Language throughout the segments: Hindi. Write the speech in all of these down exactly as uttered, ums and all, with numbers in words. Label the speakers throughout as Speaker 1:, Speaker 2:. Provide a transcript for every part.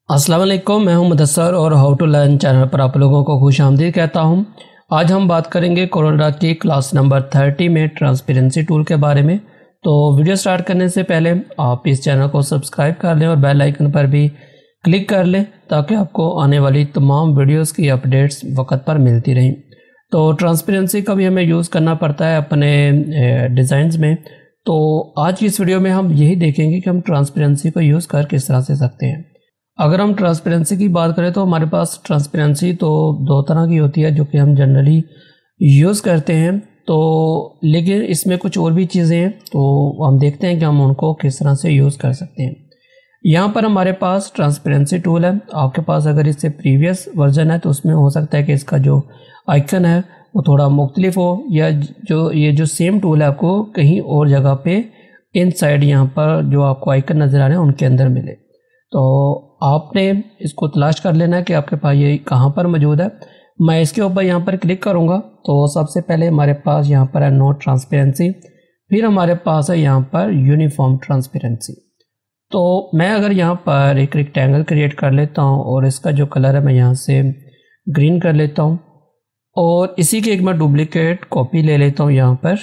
Speaker 1: अस्सलाम वालेकुम, मैं हूं मुदस्सर और हाउ टू लर्न चैनल पर आप लोगों को खुश आमदीद कहता हूं। आज हम बात करेंगे कोरोना की क्लास नंबर थर्टी में ट्रांसपेरेंसी टूल के बारे में। तो वीडियो स्टार्ट करने से पहले आप इस चैनल को सब्सक्राइब कर लें और बेल आइकन पर भी क्लिक कर लें ताकि आपको आने वाली तमाम वीडियोज़ की अपडेट्स वक्त पर मिलती रहें। तो ट्रांसपेरेंसी का भी हमें यूज़ करना पड़ता है अपने डिज़ाइंस में। तो आज की इस वीडियो में हम यही देखेंगे कि हम ट्रांसपेरेंसी को यूज़ कर किस तरह से सकते हैं। अगर हम ट्रांसपेरेंसी की बात करें तो हमारे पास ट्रांसपेरेंसी तो दो तरह की होती है जो कि हम जनरली यूज़ करते हैं। तो लेकिन इसमें कुछ और भी चीज़ें हैं, तो हम देखते हैं कि हम उनको किस तरह से यूज़ कर सकते हैं। यहाँ पर हमारे पास ट्रांसपेरेंसी टूल है। आपके पास अगर इससे प्रीवियस वर्जन है तो उसमें हो सकता है कि इसका जो आइकन है वो थोड़ा मुख्तलिफ हो, या जो ये जो सेम टूल है आपको कहीं और जगह पे इनसाइड यहाँ पर जो आपको आइकन नज़र आ रहे हैं उनके अंदर मिले। तो आपने इसको तलाश कर लेना है कि आपके पास ये कहाँ पर मौजूद है। मैं इसके ऊपर यहाँ पर क्लिक करूँगा तो सबसे पहले हमारे पास यहाँ पर है नो ट्रांसपेरेंसी, फिर हमारे पास है यहाँ पर यूनिफॉर्म ट्रांसपेरेंसी। तो मैं अगर यहाँ पर एक रेक्टेंगल क्रिएट कर लेता हूँ और इसका जो कलर है मैं यहाँ से ग्रीन कर लेता हूँ और इसी की एक मैं डुप्लीकेट कॉपी ले लेता हूँ यहाँ पर,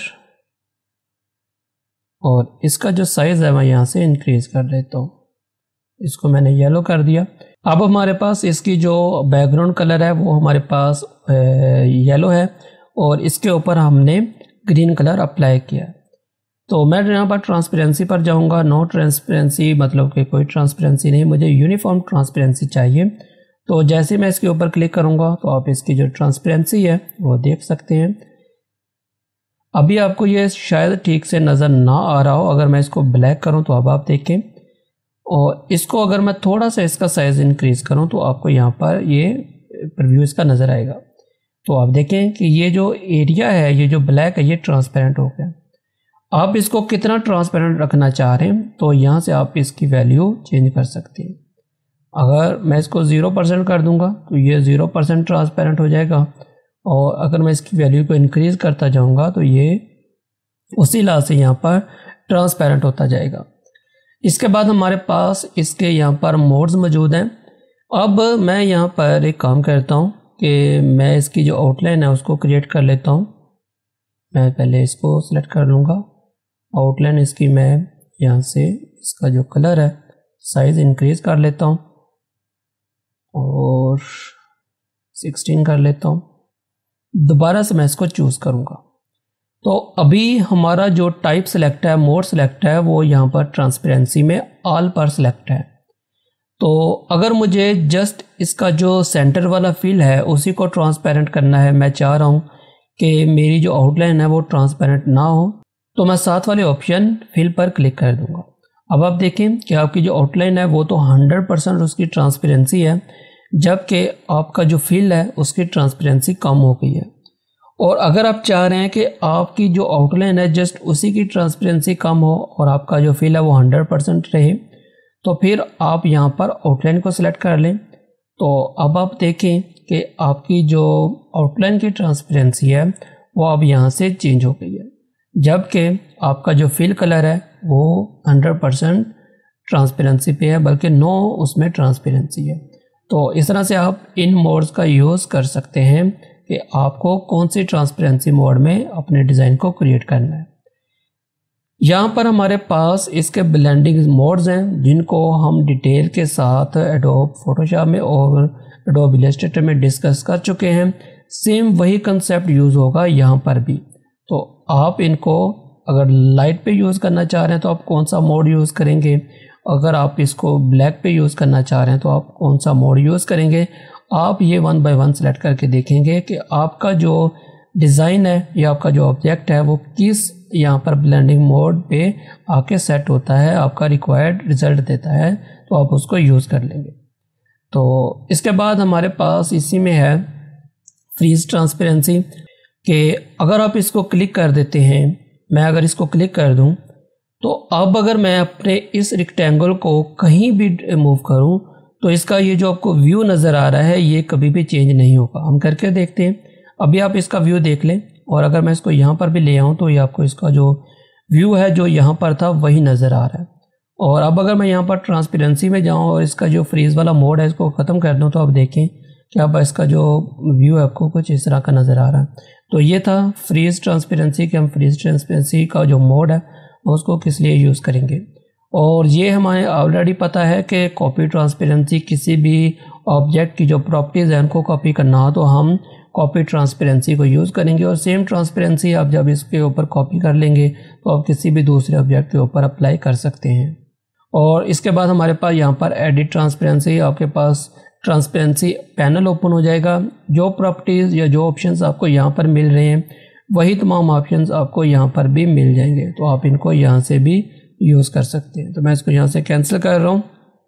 Speaker 1: और इसका जो साइज़ है मैं यहाँ से इंक्रीज़ कर लेता हूँ। इसको मैंने येलो कर दिया। अब हमारे पास इसकी जो बैकग्राउंड कलर है वो हमारे पास येलो है और इसके ऊपर हमने ग्रीन कलर अप्लाई किया। तो मैं यहाँ पर ट्रांसपेरेंसी पर जाऊँगा। नो ट्रांसपेरेंसी मतलब कि कोई ट्रांसपेरेंसी नहीं, मुझे यूनिफॉर्म ट्रांसपेरेंसी चाहिए। तो जैसे मैं इसके ऊपर क्लिक करूँगा तो आप इसकी जो ट्रांसपेरेंसी है वो देख सकते हैं। अभी आपको ये शायद ठीक से नज़र ना आ रहा हो। अगर मैं इसको ब्लैक करूँ तो अब आप देखें, और इसको अगर मैं थोड़ा सा इसका साइज़ इंक्रीज़ करूं तो आपको यहाँ पर ये प्रीव्यू इसका नज़र आएगा। तो आप देखें कि ये जो एरिया है, ये जो ब्लैक है, ये ट्रांसपेरेंट हो गया। आप इसको कितना ट्रांसपेरेंट रखना चाह रहे हैं तो यहाँ से आप इसकी वैल्यू चेंज कर सकते हैं। अगर मैं इसको ज़ीरो परसेंट कर दूँगा तो ये ज़ीरो परसेंट ट्रांसपेरेंट हो जाएगा, और अगर मैं इसकी वैल्यू को इंक्रीज़ करता जाऊँगा तो ये उसी लाल से यहाँ पर ट्रांसपेरेंट होता जाएगा। इसके बाद हमारे पास इसके यहाँ पर मोड्स मौजूद हैं। अब मैं यहाँ पर एक काम करता हूँ कि मैं इसकी जो आउटलाइन है उसको क्रिएट कर लेता हूँ। मैं पहले इसको सिलेक्ट कर लूँगा, आउटलाइन इसकी मैं यहाँ से इसका जो कलर है साइज़ इंक्रीज़ कर लेता हूँ और सिक्सटीन कर लेता हूँ। दोबारा से मैं इसको चूज़ करूँगा। तो अभी हमारा जो टाइप सेलेक्ट है, मोड सेलेक्ट है, वो यहाँ पर ट्रांसपेरेंसी में ऑल पर सेलेक्ट है। तो अगर मुझे जस्ट इसका जो सेंटर वाला फील है उसी को ट्रांसपेरेंट करना है, मैं चाह रहा हूँ कि मेरी जो आउटलाइन है वो ट्रांसपेरेंट ना हो, तो मैं साथ वाले ऑप्शन फिल पर क्लिक कर दूँगा। अब आप देखें कि आपकी जो आउटलाइन है वो तो हंड्रेड परसेंट उसकी ट्रांसपेरेंसी है, जबकि आपका जो फील है उसकी ट्रांसपेरेंसी कम हो गई है। और अगर आप चाह रहे हैं कि आपकी जो आउटलाइन है जस्ट उसी की ट्रांसपेरेंसी कम हो और आपका जो फील है वो हंड्रेड परसेंट रहे, तो फिर आप यहाँ पर आउटलाइन को सिलेक्ट कर लें। तो अब आप देखें कि आपकी जो आउटलाइन की ट्रांसपेरेंसी है वो अब यहाँ से चेंज हो गई है, जबकि आपका जो फील कलर है वो हंड्रेड परसेंट ट्रांसपेरेंसी पे है, बल्कि नो उसमें ट्रांसपेरेंसी है। तो इस तरह से आप इन मोड्स का यूज़ कर सकते हैं कि आपको कौन सी ट्रांसपेरेंसी मोड में अपने डिज़ाइन को क्रिएट करना है। यहाँ पर हमारे पास इसके ब्लेंडिंग मोड्स हैं जिनको हम डिटेल के साथ एडोब फोटोशॉप में और एडोब इलस्ट्रेटर में डिस्कस कर चुके हैं। सेम वही कंसेप्ट यूज़ होगा यहाँ पर भी। तो आप इनको अगर लाइट पे यूज़ करना चाह रहे हैं तो आप कौन सा मोड यूज़ करेंगे, अगर आप इसको ब्लैक पे यूज़ करना चाह रहे हैं तो आप कौन सा मोड यूज़ करेंगे, आप ये वन बाय वन सेलेक्ट करके देखेंगे कि आपका जो डिज़ाइन है या आपका जो ऑब्जेक्ट है वो किस यहाँ पर ब्लेंडिंग मोड पे आके सेट होता है, आपका रिक्वायर्ड रिज़ल्ट देता है, तो आप उसको यूज़ कर लेंगे। तो इसके बाद हमारे पास इसी में है फ्रीज ट्रांसपेरेंसी, कि अगर आप इसको क्लिक कर देते हैं, मैं अगर इसको क्लिक कर दूँ तो अब अगर मैं अपने इस रेक्टेंगल को कहीं भी मूव करूँ तो इसका ये जो आपको व्यू नज़र आ रहा है ये कभी भी चेंज नहीं होगा। हम करके देखते हैं। अभी आप इसका व्यू देख लें, और अगर मैं इसको यहाँ पर भी ले आऊँ तो ये आपको इसका जो व्यू है जो यहाँ पर था वही नज़र आ रहा है। और अब अगर मैं यहाँ पर ट्रांसपेरेंसी में जाऊँ और इसका जो फ्रीज वाला मोड है इसको ख़त्म कर दूँ तो आप देखें कि अब इसका जो व्यू है आपको कुछ इस तरह का नज़र आ रहा है। तो ये था फ्रीज ट्रांसपेरेंसी कि हम फ्रीज ट्रांसपेरेंसी का जो मोड है उसको किस लिए यूज़ करेंगे। और ये हमें ऑलरेडी पता है कि कॉपी ट्रांसपेरेंसी किसी भी ऑब्जेक्ट की जो प्रॉपर्टीज़ हैं उनको कॉपी करना हो तो हम कॉपी ट्रांसपेरेंसी को यूज़ करेंगे। और सेम ट्रांसपेरेंसी आप जब इसके ऊपर कॉपी कर लेंगे तो आप किसी भी दूसरे ऑब्जेक्ट के ऊपर अप्लाई कर सकते हैं। और इसके बाद हमारे पास यहाँ पर एडिट ट्रांसपेरेंसी, आपके पास ट्रांसपेरेंसी पैनल ओपन हो जाएगा। जो प्रॉपर्टीज़ या जो ऑप्शंस आपको यहाँ पर मिल रहे हैं वही तमाम ऑप्शंस आपको यहाँ पर भी मिल जाएंगे, तो आप इनको यहाँ से भी यूज़ कर सकते हैं। तो मैं इसको यहाँ से कैंसिल कर रहा हूँ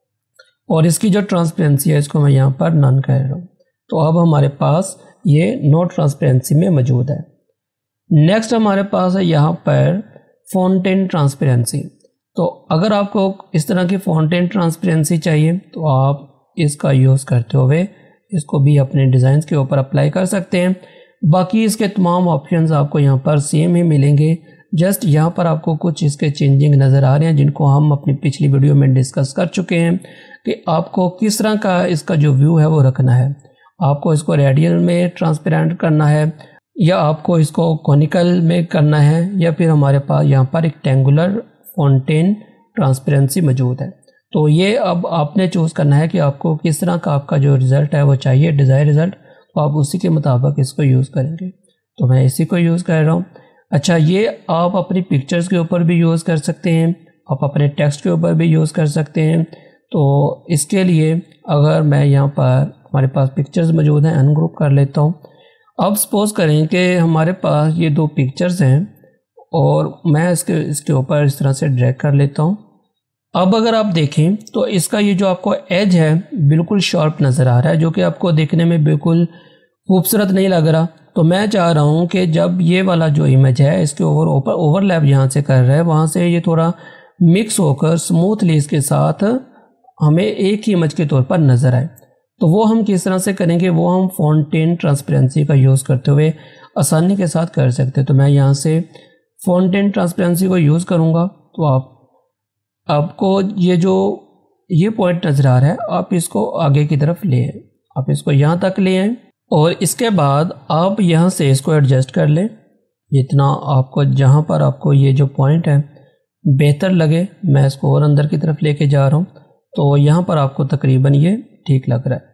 Speaker 1: और इसकी जो ट्रांसपेरेंसी है इसको मैं यहाँ पर नन कर रहा हूँ। तो अब हमारे पास ये नो ट्रांसपेरेंसी में मौजूद है। नेक्स्ट हमारे पास है यहाँ पर फाउंटेन ट्रांसपेरेंसी। तो अगर आपको इस तरह की फाउंटेन ट्रांसपेरेंसी चाहिए तो आप इसका यूज़ करते हुए इसको भी अपने डिज़ाइंस के ऊपर अप्लाई कर सकते हैं। बाकी इसके तमाम ऑप्शंस आपको यहाँ पर सेम ही मिलेंगे, जस्ट यहाँ पर आपको कुछ इसके चेंजिंग नज़र आ रहे हैं जिनको हम अपनी पिछली वीडियो में डिस्कस कर चुके हैं कि आपको किस तरह का इसका जो व्यू है वो रखना है। आपको इसको रेडियल में ट्रांसपेरेंट करना है या आपको इसको कॉनिकल में करना है, या फिर हमारे पास यहाँ पर रेक्टेंगुलर फाउंटेन ट्रांसपेरेंसी मौजूद है। तो ये अब आपने चूज़ करना है कि आपको किस तरह का आपका जो रिज़ल्ट है वो चाहिए, डिज़ायर रिज़ल्ट, तो आप उसी के मुताबिक इसको यूज़ करेंगे। तो मैं इसी को यूज़ कर रहा हूँ। अच्छा, ये आप अपनी पिक्चर्स के ऊपर भी यूज़ कर सकते हैं, आप अपने टेक्स्ट के ऊपर भी यूज़ कर सकते हैं। तो इसके लिए अगर मैं यहाँ पर हमारे पास पिक्चर्स मौजूद हैं, अनग्रुप कर लेता हूँ। अब सपोज़ करें कि हमारे पास ये दो पिक्चर्स हैं और मैं इसके इसके ऊपर इस तरह से ड्रैग कर लेता हूँ। अब अगर आप देखें तो इसका ये जो आपको एज है बिल्कुल शार्प नज़र आ रहा है, जो कि आपको देखने में बिल्कुल खूबसूरत नहीं लग रहा। तो मैं चाह रहा हूँ कि जब ये वाला जो इमेज है इसके ओवर ऊपर ओवरलैप यहाँ से कर रहा है, वहाँ से ये थोड़ा मिक्स होकर स्मूथली इसके साथ हमें एक ही इमेज के तौर पर नज़र आए। तो वो हम किस तरह से करेंगे, वो हम फाउंटेन ट्रांसपेरेंसी का यूज़ करते हुए आसानी के साथ कर सकते हैं। तो मैं यहाँ से फाउंटेन ट्रांसपेरेंसी को यूज़ करूँगा। तो आप आपको ये जो ये पॉइंट नज़र आ रहा है आप इसको आगे की तरफ ले आए, आप इसको यहाँ तक ले आए और इसके बाद आप यहाँ से इसको एडजस्ट कर लें जितना आपको, जहाँ पर आपको ये जो पॉइंट है बेहतर लगे। मैं इसको और अंदर की तरफ लेके जा रहा हूँ, तो यहाँ पर आपको तकरीबन ये ठीक लग रहा है।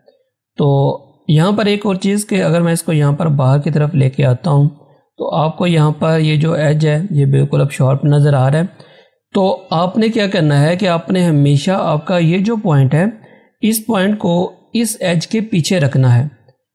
Speaker 1: तो यहाँ पर एक और चीज़ कि अगर मैं इसको यहाँ पर बाहर की तरफ लेके आता हूँ तो आपको यहाँ पर ये जो एज है ये बिल्कुल अब शार्प नज़र आ रहा है। तो आपने क्या करना है कि आपने हमेशा आपका ये जो पॉइंट है इस पॉइंट को इस एज के पीछे रखना है।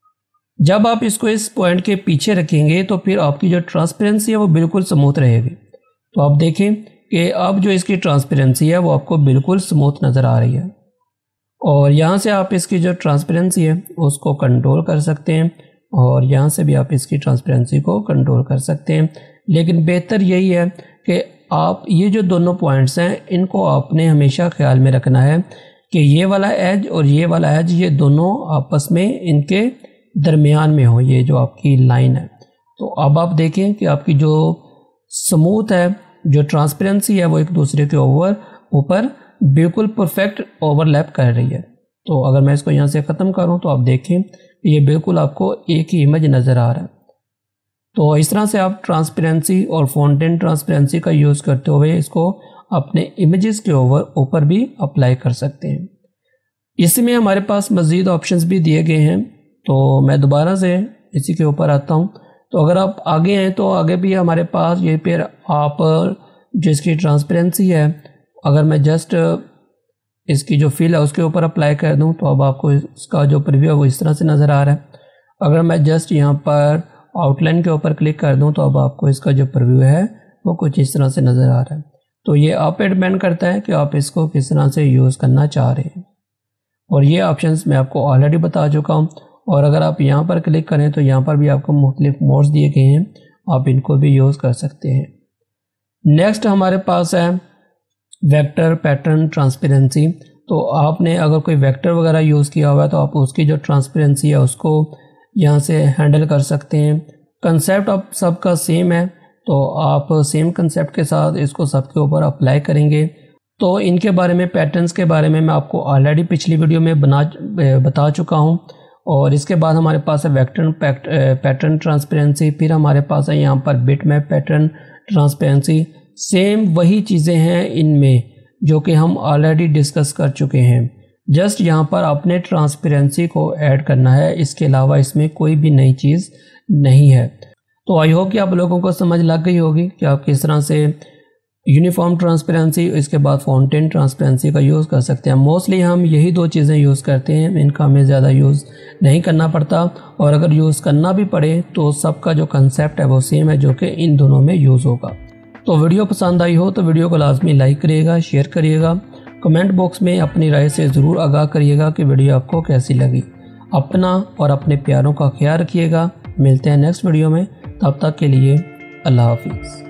Speaker 1: जब आप इसको इस पॉइंट के पीछे रखेंगे तो फिर आपकी जो ट्रांसपेरेंसी है वो बिल्कुल स्मूथ रहेगी। तो आप देखें कि अब जो इसकी ट्रांसपेरेंसी है वो आपको बिल्कुल स्मूथ नज़र आ रही है। और यहाँ से आप इसकी जो ट्रांसपेरेंसी है उसको कंट्रोल कर सकते हैं और यहाँ से भी आप इसकी ट्रांसपेरेंसी को कंट्रोल कर सकते हैं। लेकिन बेहतर यही है कि आप ये जो दोनों पॉइंट्स हैं इनको आपने हमेशा ख्याल में रखना है कि ये वाला एज और ये वाला एज ये दोनों आपस में इनके दरमियान में हो, ये जो आपकी लाइन है। तो अब आप देखें कि आपकी जो स्मूथ है, जो ट्रांसपेरेंसी है वो एक दूसरे के ओवर ऊपर बिल्कुल परफेक्ट ओवरलैप कर रही है। तो अगर मैं इसको यहाँ से ख़त्म करूँ तो आप देखें ये बिल्कुल आपको एक ही इमेज नज़र आ रहा है। तो इस तरह से आप ट्रांसपेरेंसी और फाउंटेन ट्रांसपेरेंसी का यूज़ करते हुए इसको अपने इमेजेस के ओवर ऊपर भी अप्लाई कर सकते हैं। इसमें हमारे पास मज़ीद ऑप्शंस भी दिए गए हैं, तो मैं दोबारा से इसी के ऊपर आता हूँ। तो अगर आप आगे हैं तो आगे भी हमारे पास ये फिर आप जिसकी ट्रांसपेरेंसी है अगर मैं जस्ट इसकी जो फिल है उसके ऊपर अप्लाई कर दूं तो अब आपको इसका जो प्रीव्यू है वो इस तरह से नज़र आ रहा है। अगर मैं जस्ट यहाँ पर आउटलाइन के ऊपर क्लिक कर दूं तो अब आपको इसका जो प्रीव्यू है वो कुछ इस तरह से नज़र आ रहा है। तो ये आप पे डिपेंड करता है कि आप इसको किस तरह से यूज़ करना चाह रहे हैं और ये ऑप्शंस मैं आपको ऑलरेडी बता चुका हूँ। और अगर आप यहाँ पर क्लिक करें तो यहाँ पर भी आपको मुख्तलिफ मोड्स दिए गए हैं, आप इनको भी यूज़ कर सकते हैं। नेक्स्ट हमारे पास है वेक्टर पैटर्न ट्रांसपेरेंसी। तो आपने अगर कोई वेक्टर वगैरह यूज़ किया हुआ है तो आप उसकी जो ट्रांसपेरेंसी है उसको यहाँ से हैंडल कर सकते हैं। कंसेप्ट अब सबका सेम है तो आप सेम कंसेप्ट के साथ इसको सबके ऊपर अप्लाई करेंगे तो इनके बारे में, पैटर्न्स के बारे में मैं आपको ऑलरेडी पिछली वीडियो में बना बता चुका हूँ। और इसके बाद हमारे पास है वेक्टर पैटर्न ट्रांसपेरेंसी, फिर हमारे पास है यहाँ पर बिटमैप पैटर्न ट्रांसपेरेंसी। सेम वही चीज़ें हैं इनमें जो कि हम ऑलरेडी डिस्कस कर चुके हैं, जस्ट यहाँ पर आपने ट्रांसपेरेंसी को ऐड करना है, इसके अलावा इसमें कोई भी नई चीज़ नहीं है। तो आई होप कि आप लोगों को समझ लग गई होगी कि आप किस तरह से यूनिफॉर्म ट्रांसपेरेंसी, इसके बाद फाउंटेन ट्रांसपेरेंसी का यूज़ कर सकते हैं। मोस्टली हम यही दो चीज़ें यूज़ करते हैं, इनका हमें ज़्यादा यूज़ नहीं करना पड़ता, और अगर यूज़ करना भी पड़े तो सबका जो कंसेप्ट है वो सेम है जो कि इन दोनों में यूज़ होगा। तो वीडियो पसंद आई हो तो वीडियो को लाजमी लाइक करिएगा, शेयर करिएगा, कमेंट बॉक्स में अपनी राय से ज़रूर आगाह करिएगा कि वीडियो आपको कैसी लगी। अपना और अपने प्यारों का ख्याल रखिएगा। मिलते हैं नेक्स्ट वीडियो में, तब तक के लिए अल्लाह हाफिज़।